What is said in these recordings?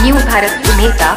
New Bharat उमेता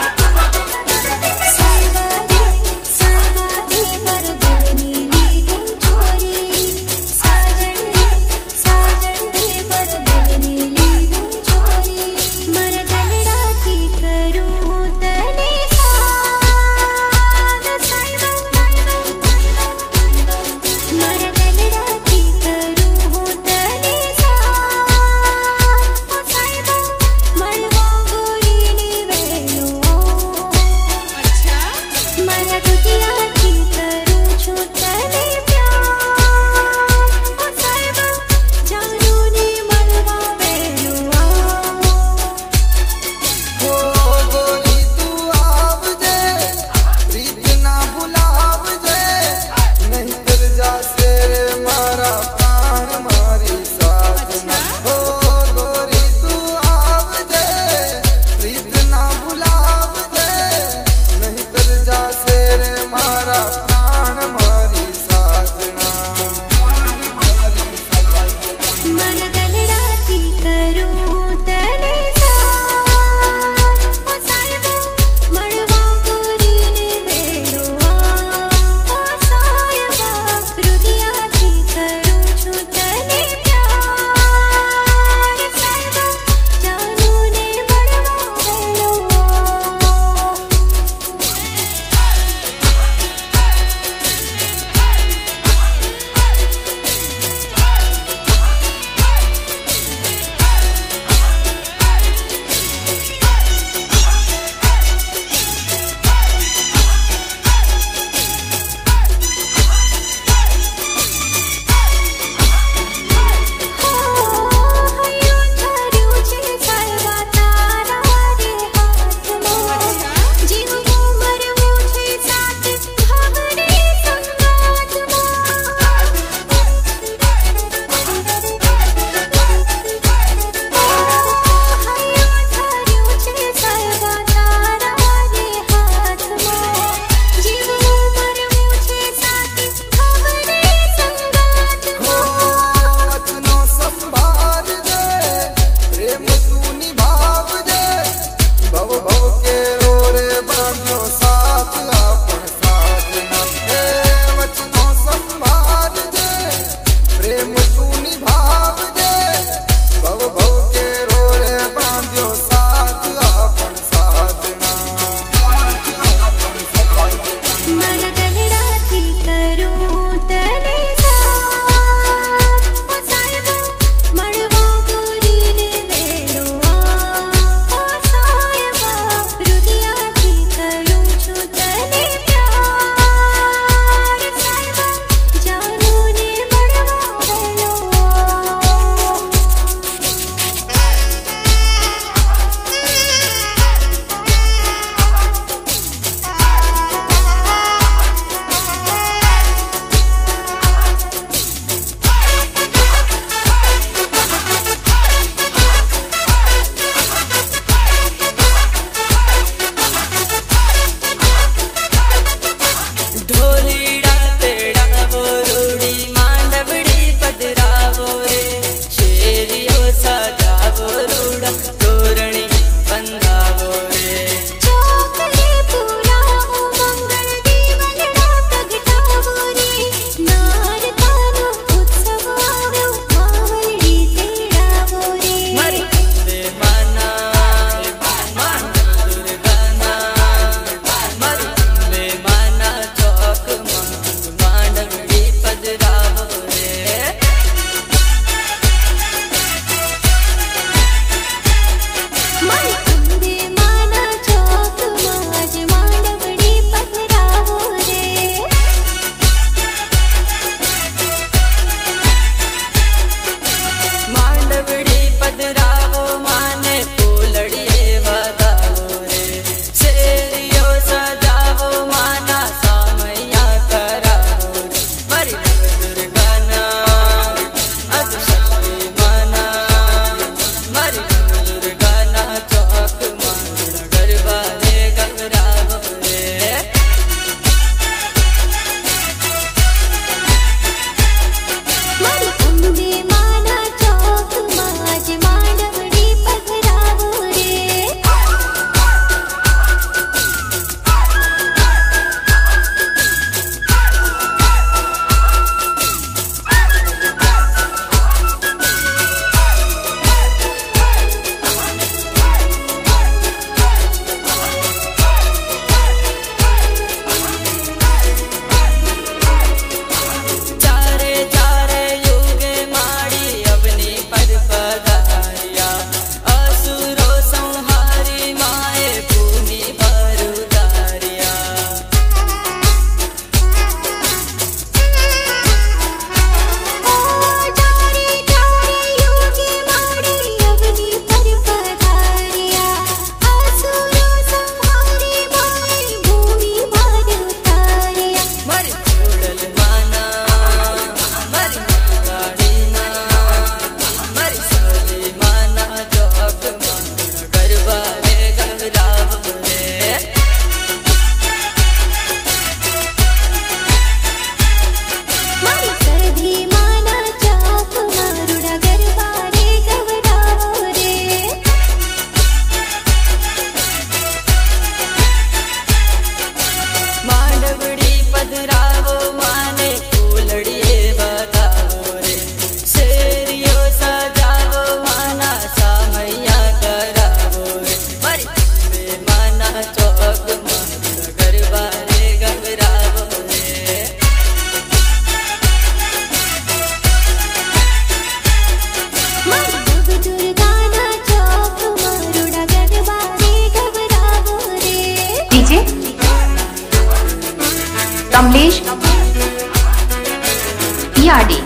DRD।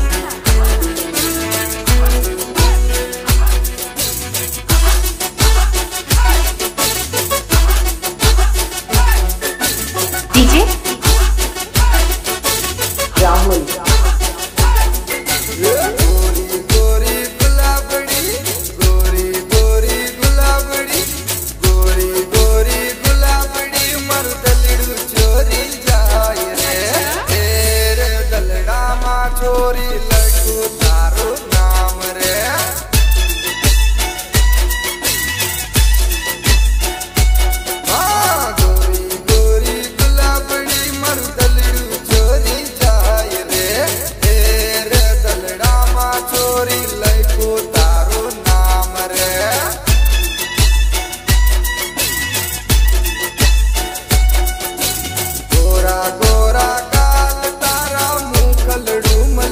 DJ Rahul. छोरी लड्डू तारो नाम रे हाँ गोरी गोरी गुलाबड़ी मर्दलड़ू छोरी जाय रे दलड़ा मा छोरी लड्डू तारो नाम रे गोरा गोरा काल तारा मुखलड़ू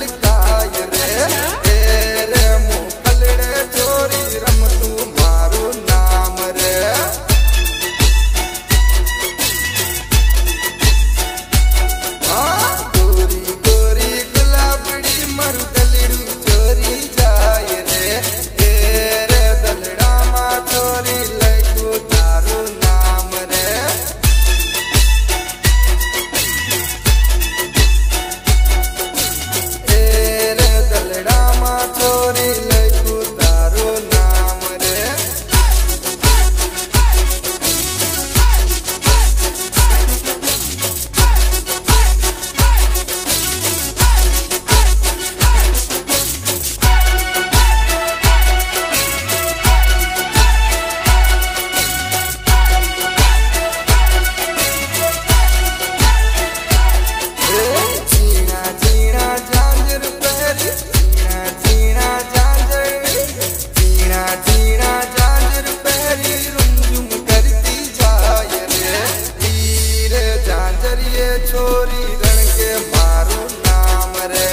छोरी रण के मारू नाम रे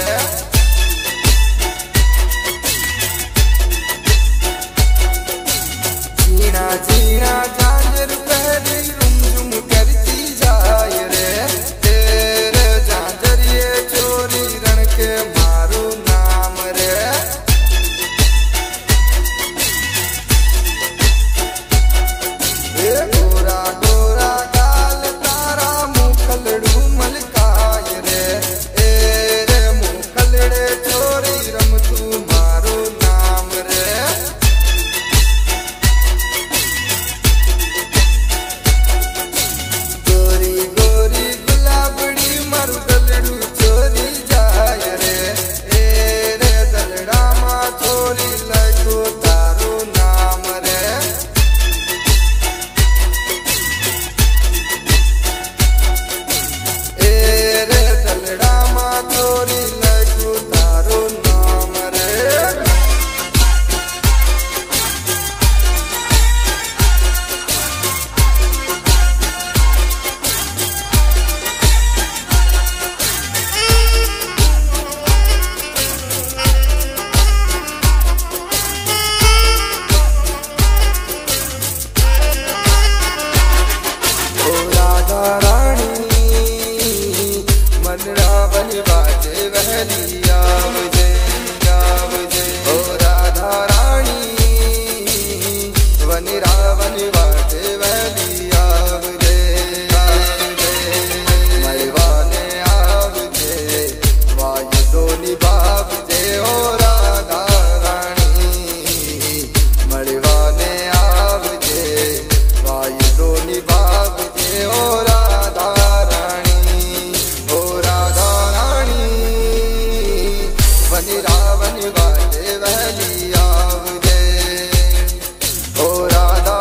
जीना जीना झांझर पहरी रुमझुम करती जाय रे तेरे झांझर ये छोरी रण के मारू नाम रे गोरा गोरा गाल तारा मुखलड़ू Radha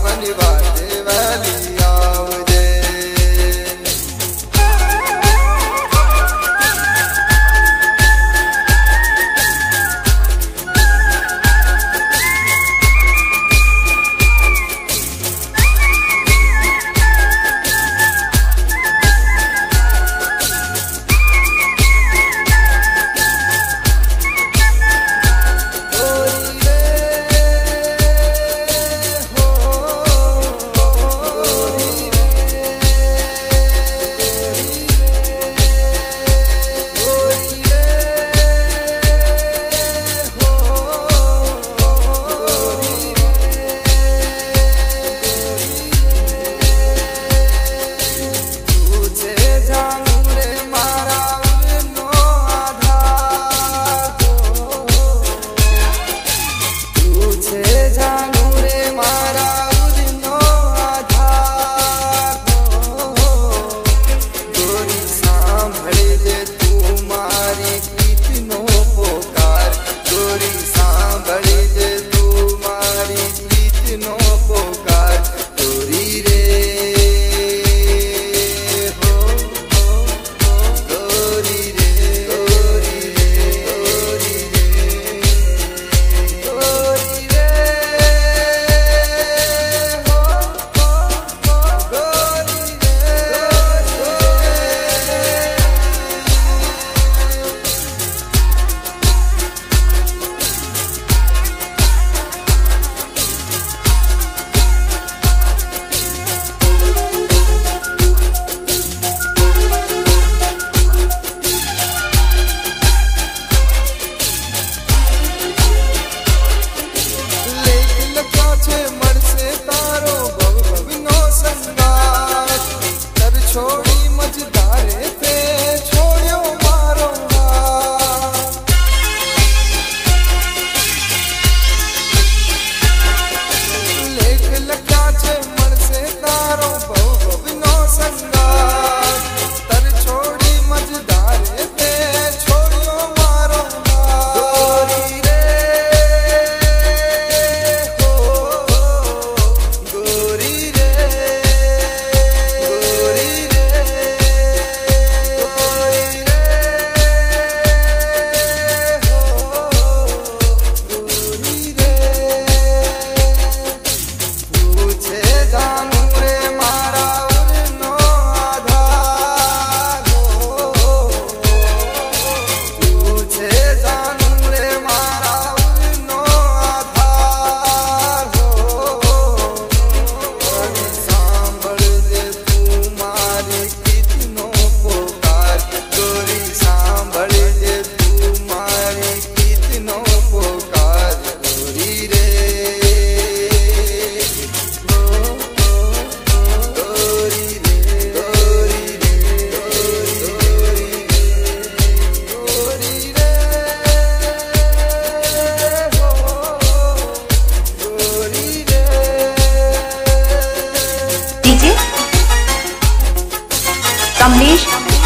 Kamlesh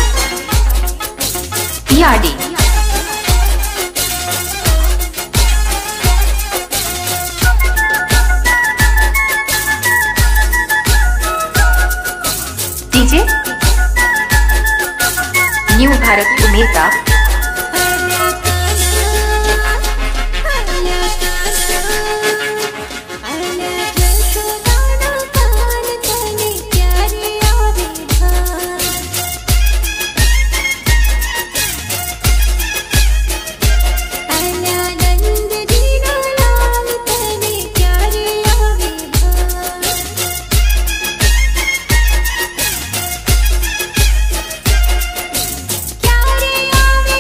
PRD। DJ new Bharat उमेदा। क्या रे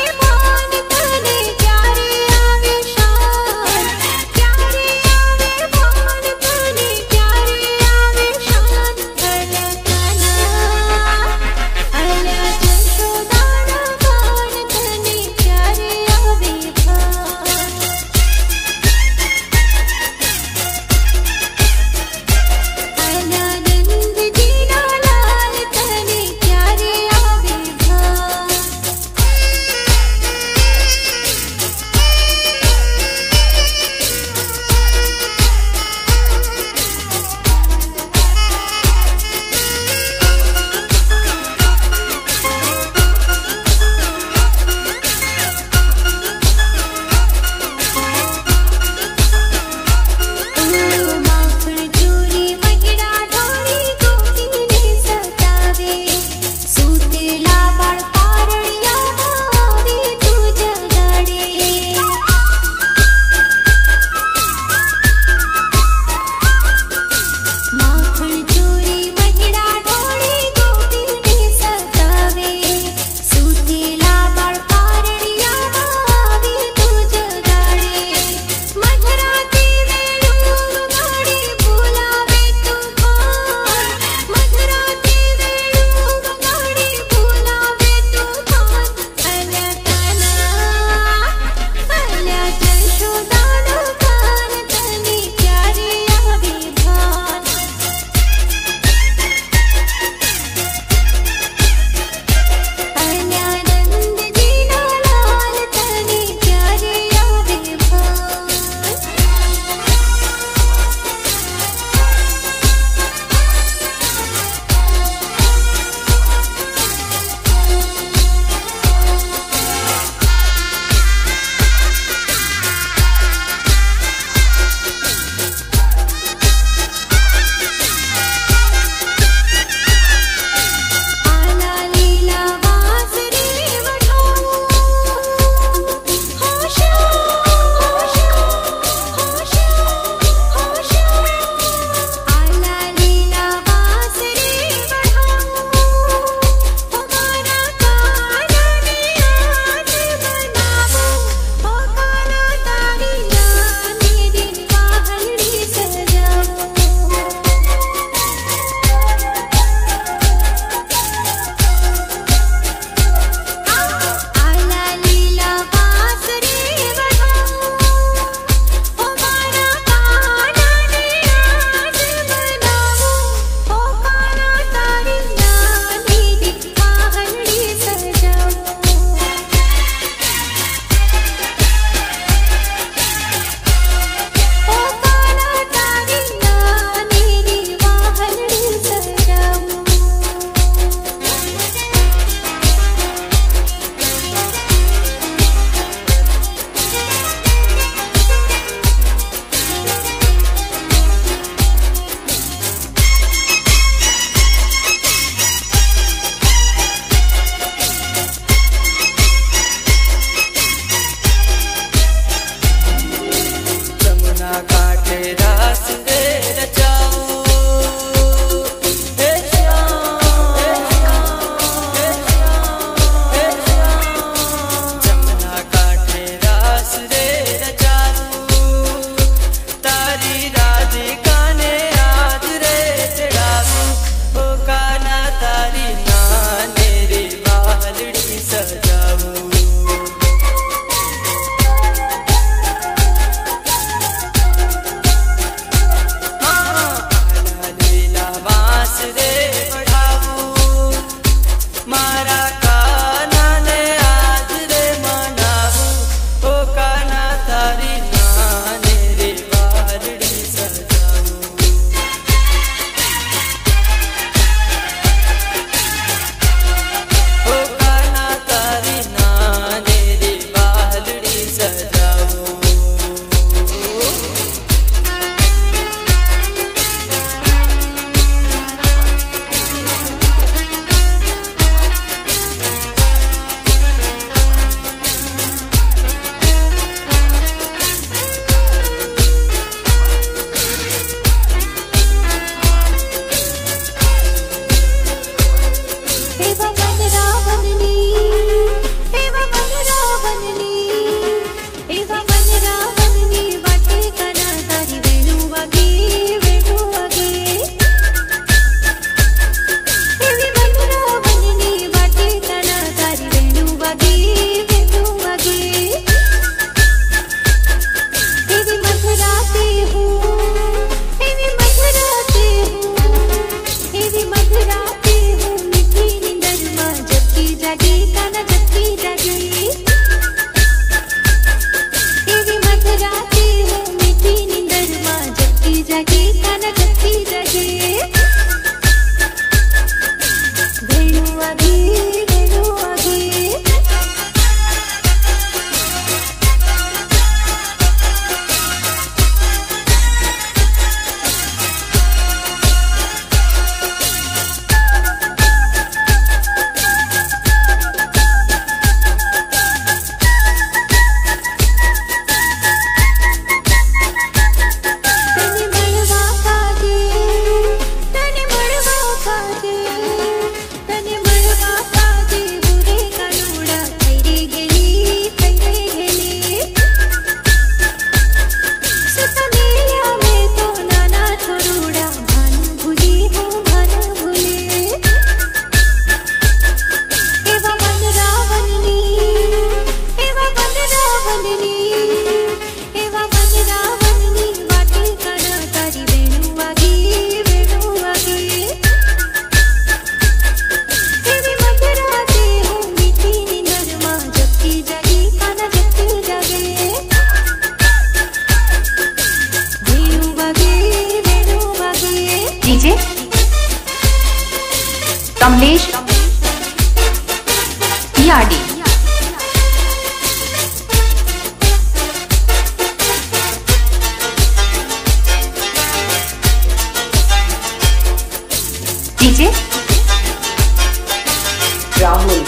DJ Kamlesh PRD। DJ Rahul.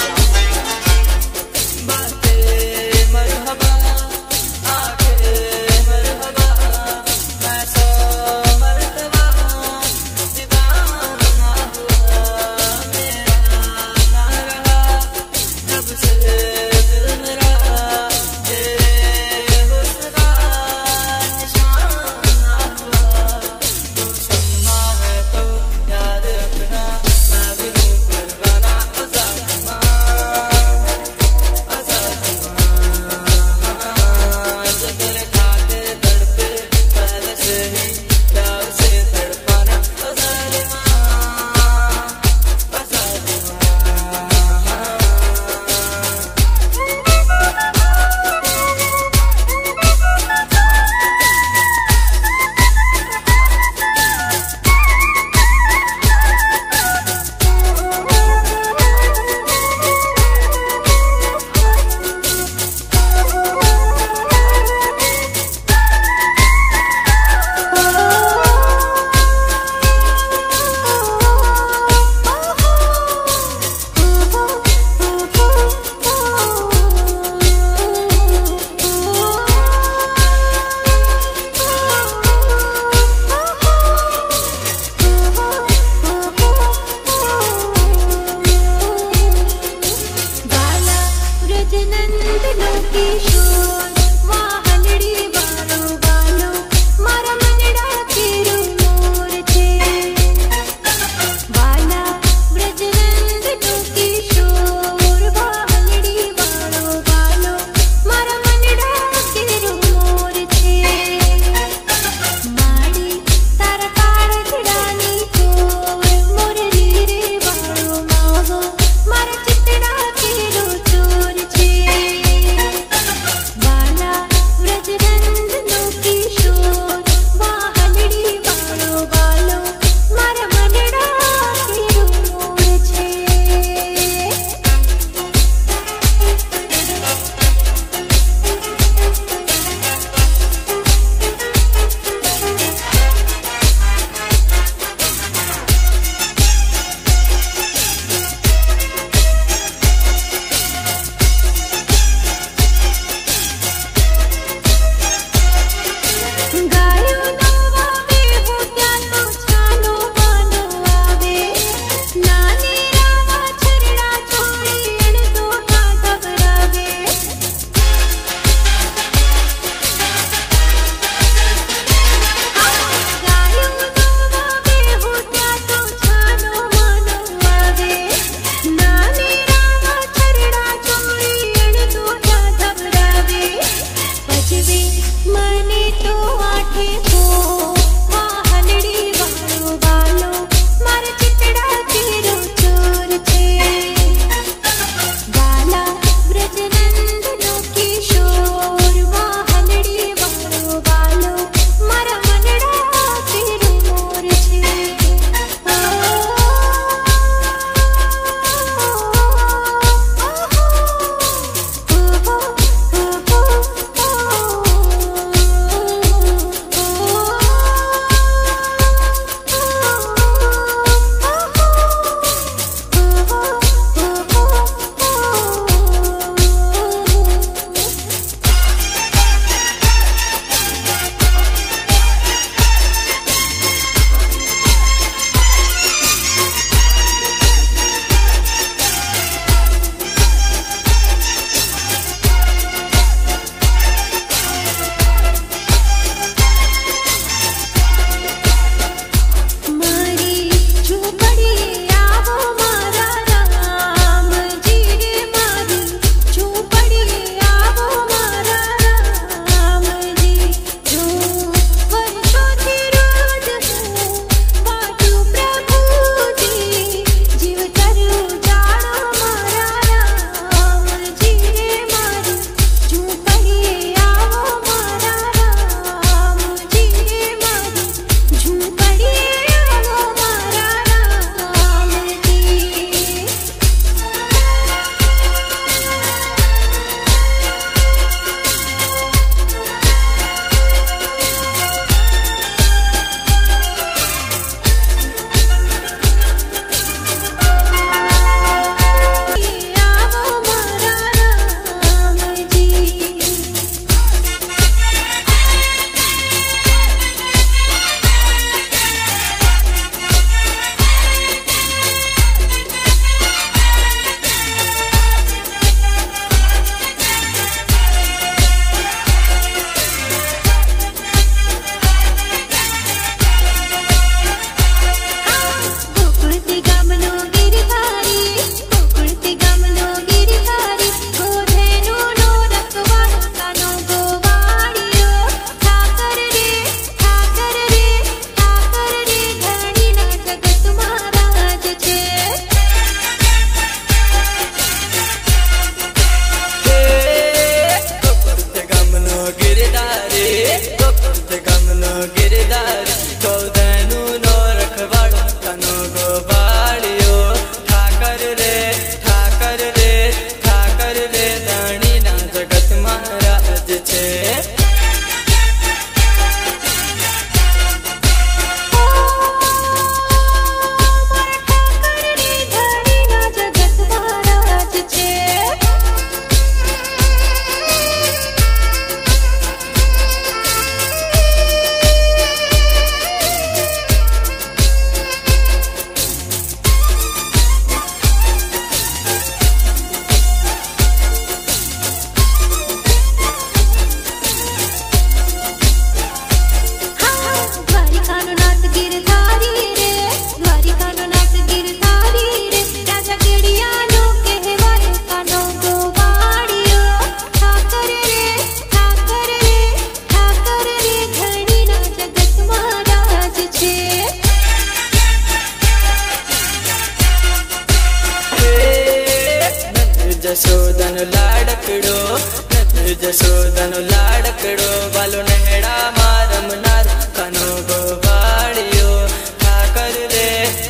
जसोदन लाडकड़ो नत जसोदन लाडकड़ो बालो नेहड़ा मारम नार कनो गोवाड़ियो ठाकर रे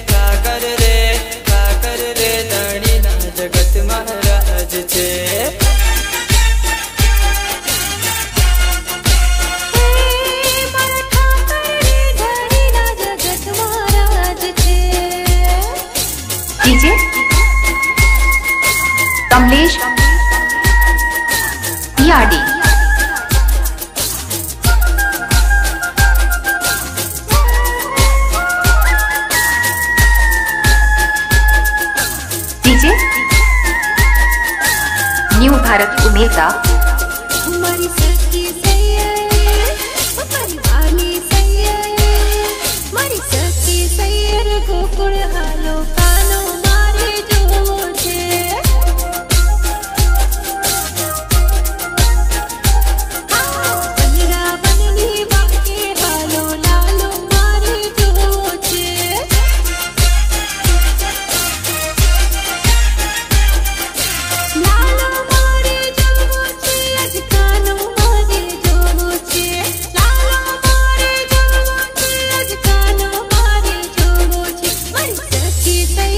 धनी ना जगत महाराज छे। DJ Kamlesh PRD. DJ new Bharat उमेदा। हमारी सखी सही है, हमारी वाली सही है, हमारी सखी सही है, गोकुल हालो कानो मारे जो छे। बनरा बननी बाके हालो लालो मारे जो छे। लालो मारे जो छे, आज कानो मारे जो छे। लालो मारे जो छे, आज कानो मारे जो छे। मारी सखी सही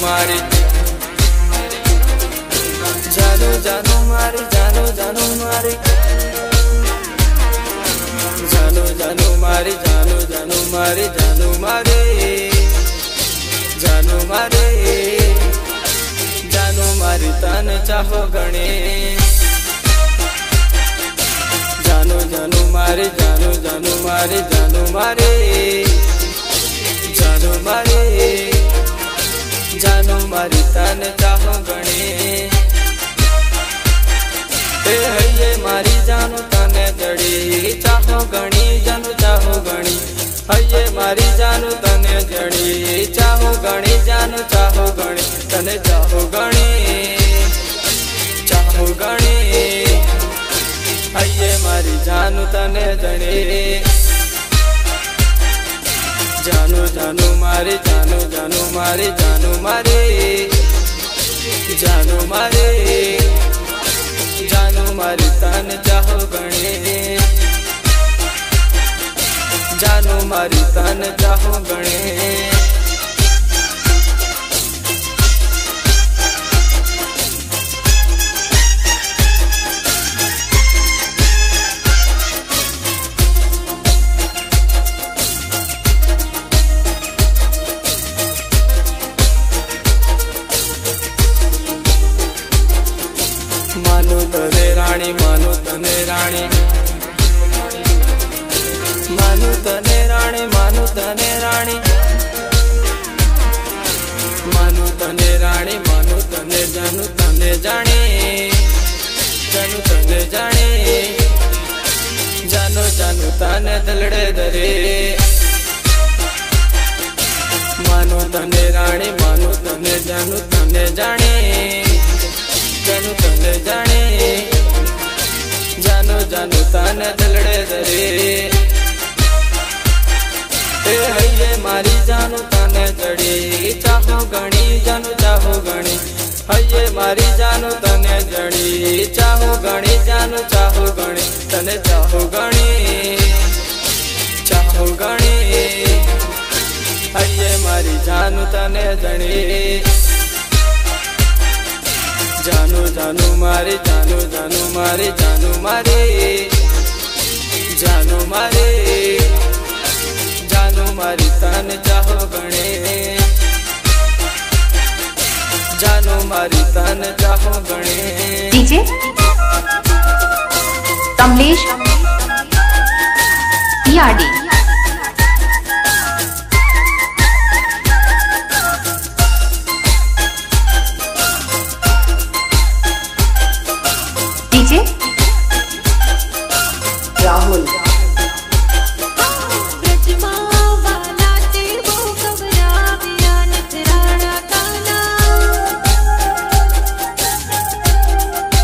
मारी जानू जानू मारी जानू जानू मारी जानू जानू मारी जानू जानू मारी जानू मारे जानू मारे जानू मारी तने चाहो गणे जानू जानू मारी जानू जानू मारी जानू मारे जानू मारे जानू मारी तने चाहो गणे हये मारी जानू तने जड़ी चाहो गणी जानू चाहो गणी हये मारी जानू तने जड़ी चाहो गणी जानू चाहो गणी तने चाहो गणी चाहो गणी हये मारी जानू तने जड़ी जानू जानू मारी जानू जानू मारी जानू मारे जानू मारे जानू मारी तने चाहो गणे जानू मारी तने चाहो गणे मानू तने राणी मानू तने राणी मानू तने राणी मानू तने राणी मानू तने राणी मानू तने जानू तने जाने जानू तने जाने जानू जानू तने दलड़े दरे मानू तने राणी मानू तने जानू तने जाने जानू तने जाने जानू जानू तने दलड़े दरे हये मारी जानू तने जड़ी चाहो गणी जानू चाहो गणी हये मारी जानू तने जड़ी चाहो गणी जानू चाहो गणी तने चाहो गणी चाहो गणी हये मारी जानू तने जड़ी जानू जानू मारी जानू जानू मारी जानू मारे जानू मारे जानू मारी तने चाहो गणे जानू मारी तने चाहो गणे DJ Kamlesh PRD DJ Rahul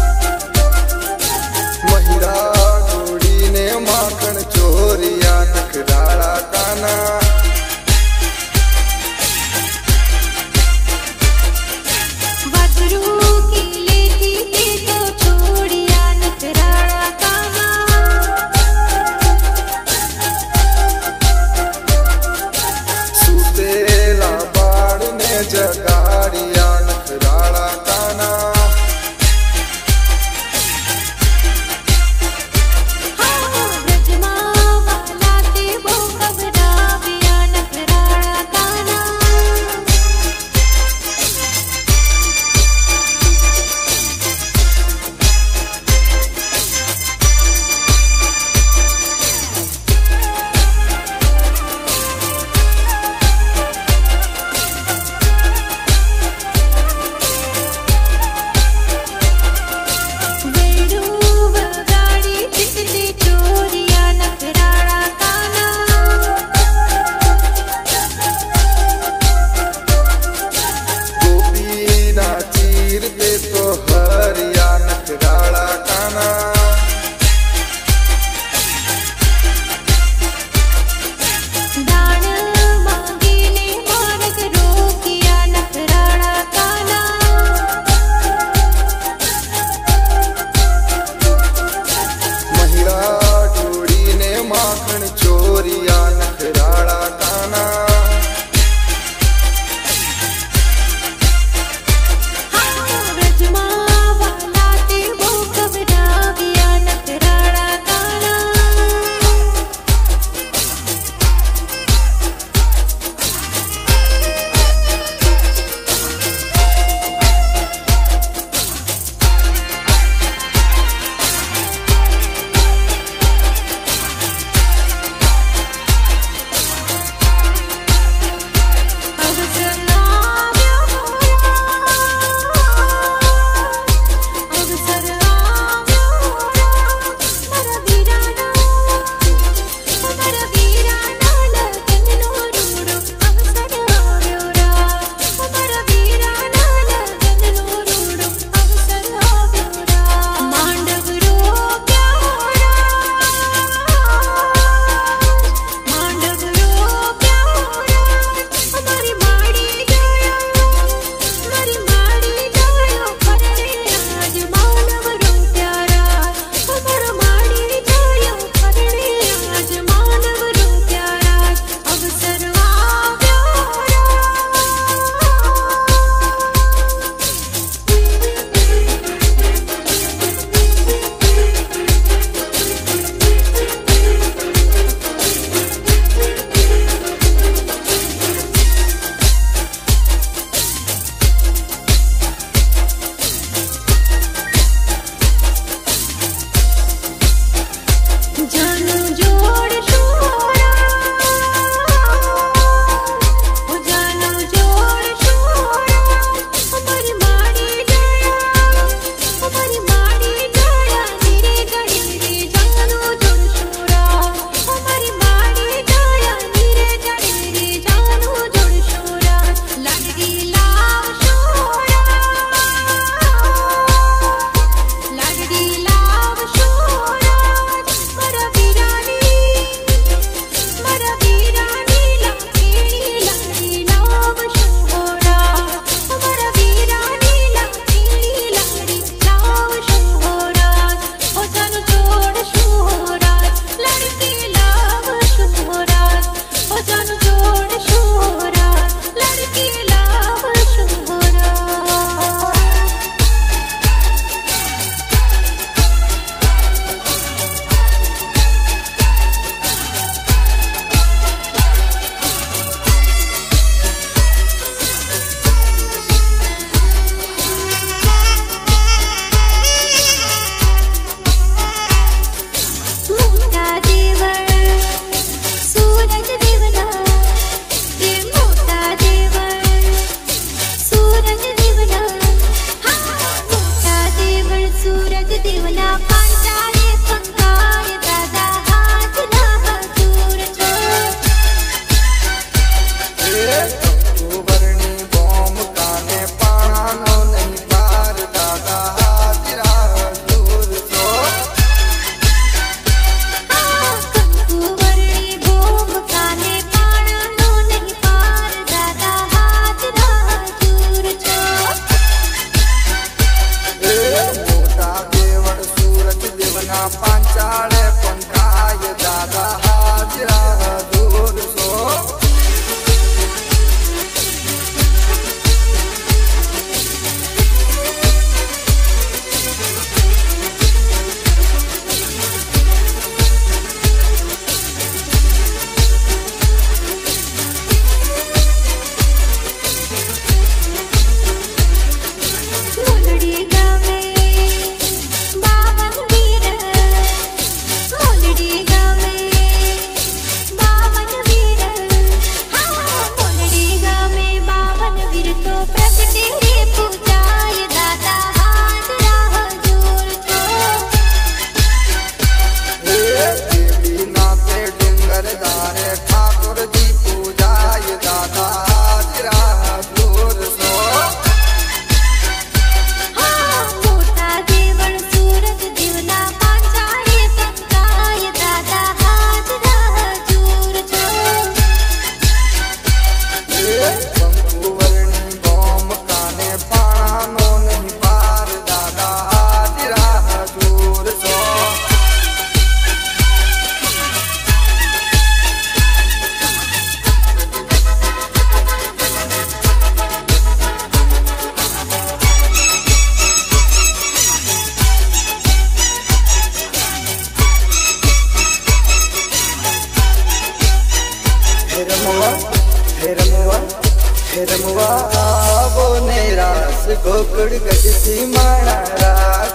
महिरा जोड़ी ने माखन चोरिया नखरा रमवा वो ने रास गोकुड़ गजसी माणा रास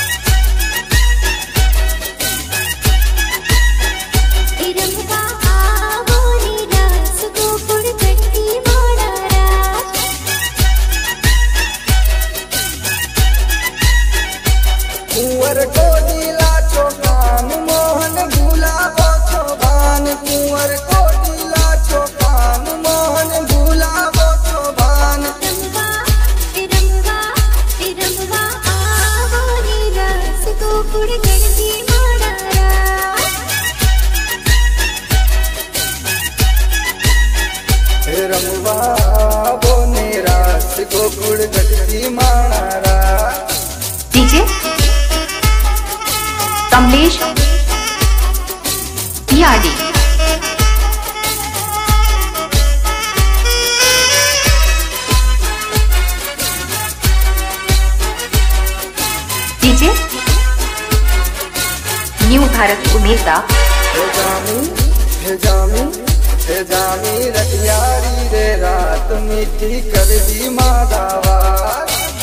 कुंवर कोडीला चौकान मोहन भूलावो चौबान कुंवर कोडीला चौकान मोहन भूलावो चौबान रमवा आवो नी रास गोकुड़ गजसी माणा रास रमवा वो ने रास गोकुड़ गजसी माणा रास DJ Kamlesh PRD DJ new Bharat उमेदा हे जामी रटियारी रे रात मीठी कर दी मादावार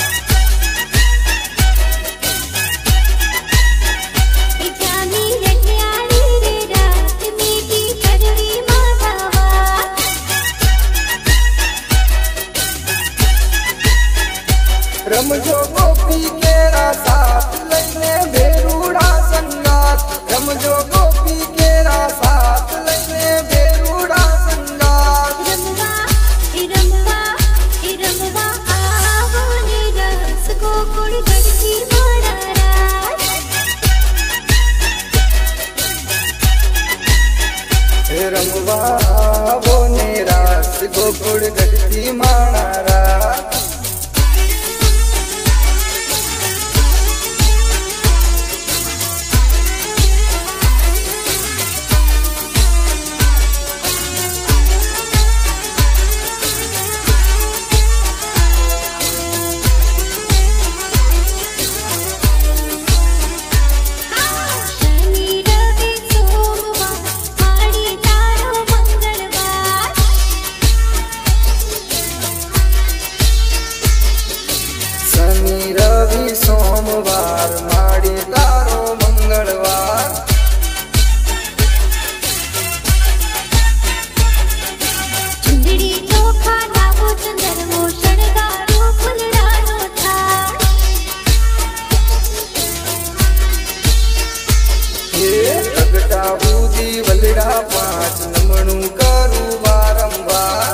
रमजो गोपी केरा साथ लैने बेरूड़ा संगात रमजो गोपी केरा साथ लैने बेरूड़ा संगात रमवा आवो नी रास गोकुड़ गजसी माणा रास रमवा वो ने रास गोकुड़ गजसी माणा रास सोमवार माड़ी तारो मंगलवार चुंदड़ी चोखा नावो चंदरवो शणगारो फुलडानो थार हे अगटा बूदी वलड़ा पांच नमणू करू बारंबार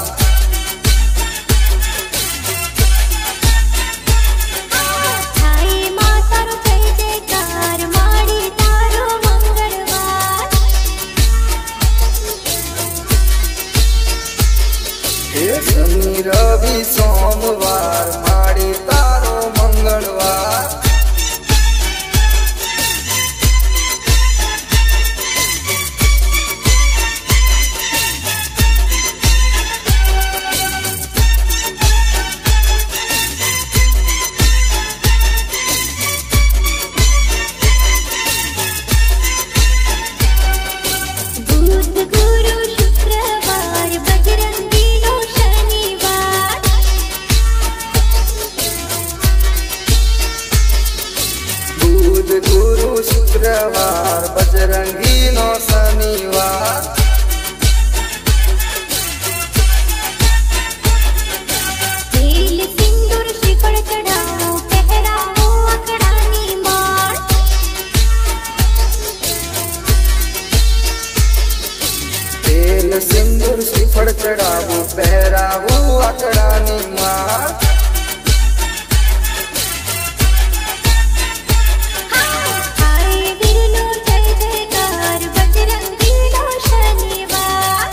शनि रवि सोमवार माड़ी तारो मंगलवार बुध गुरु शुक्रवार बजरंगी नो शनिवार बुध गुरु शुक्रवार बजरंगी नो शनिवार तेल सिंदूर श्रीफल चढ़ाओ पहराओ अकड़ानी मार तेल सिंदूर श्रीफल चढ़ावू पहरावू अकड़ानी मार आए बिरलो जय जयकार बजरंगी नो शनिवार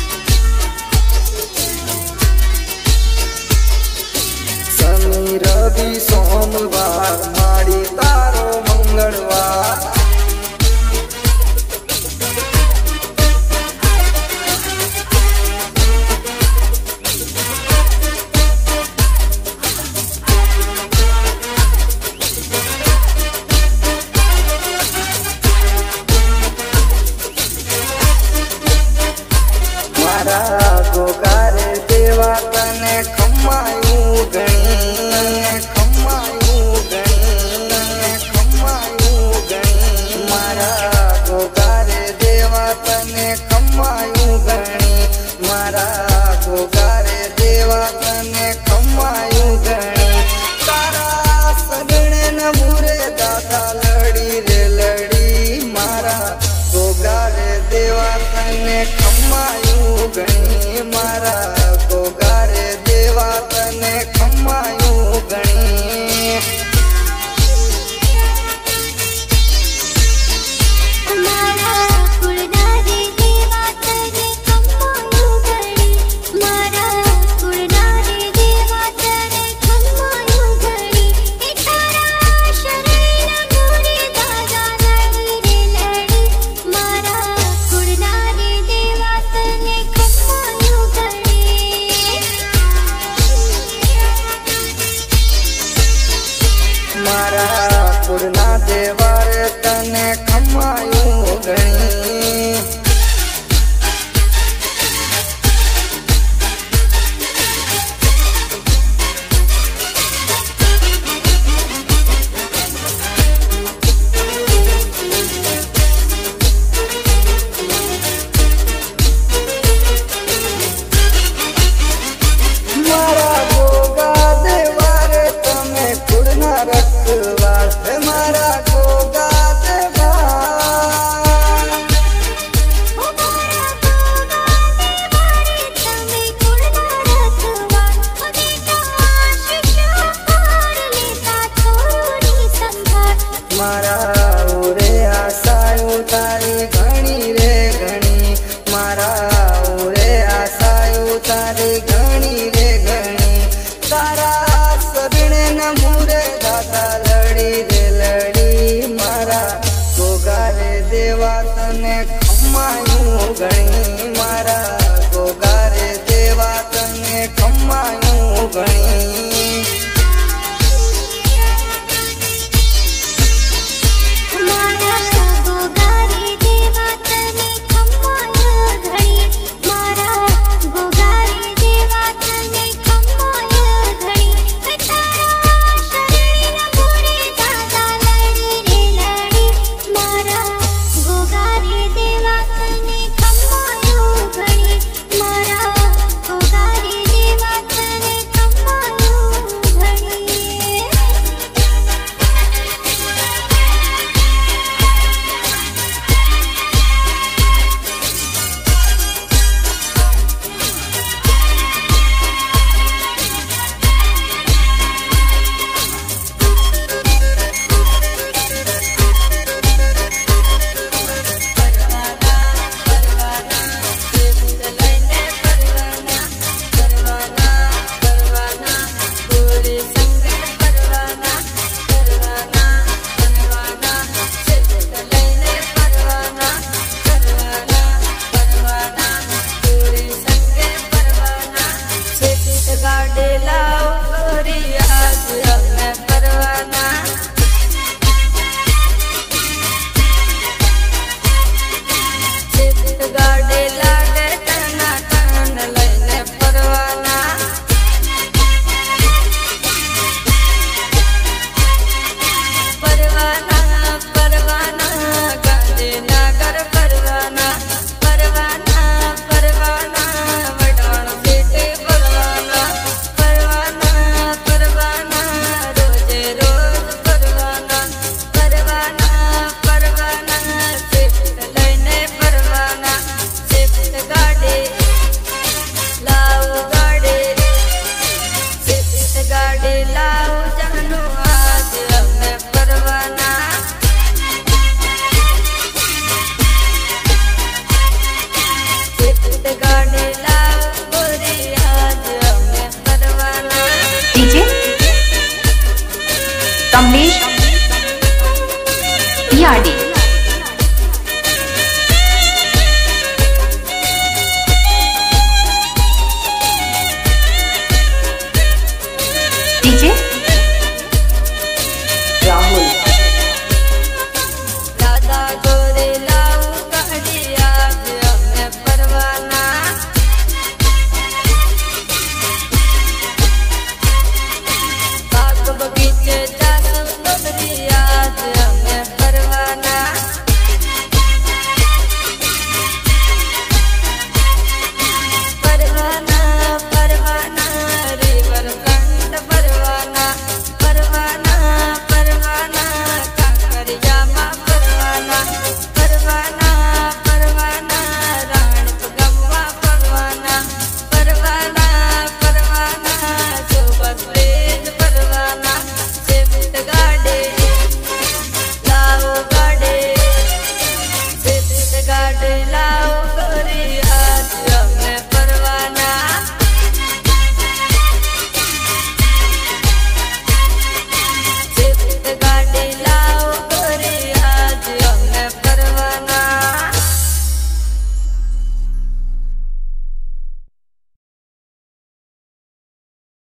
शनि रवि सोमवार माड़ी तारो मंगलवार खमायूं घणी मारा गोगारे देवा तने खमायूं घणी तारा सगणे न मुरे दादा लड़ी रे लड़ी मारा गोगारे देवा तने खमायूं घणी मारा गोगारे देवा तने खमायूं घणी मारा कुलनारे देवा तने खमायूं घणी मारा कुलनारे देवा तने खमायूं घणी तारा शरण मोरे दादा लड़ी रे लड़ी मारा कुलनारे देवा तने खमायूं घणी मारा कुड़ना देवारे तने खमायूं घणी मारा गोगा देवारे तमे कुड़ना रखवार मारा गोगा देवार ओ मारा गोगा देवारे तमे कुलना रखवार ओ बेटा आशीष पार लेता छोरी संभार मारा ओरे आशायूं तारी घणी रे घणी मारा ओरे आशायूं तारी घणी रे घणी तारा सगणे न मुरे दादा लड़ी रे लड़ी मारा गोगारे देवा तने खमायूं घणी मारा गोगारे देवा तने खमायूं घणी मारा गोगारे देवा तने खमायूं घणी मारा गोगारे देवा तने खमायूं घणी तारा शरण मोरे दादा लड़ी रे लड़ी मारा गोगारे देवा तने खमायूं घणी मारा गोगारे देवा तने खमायूं ગાડલા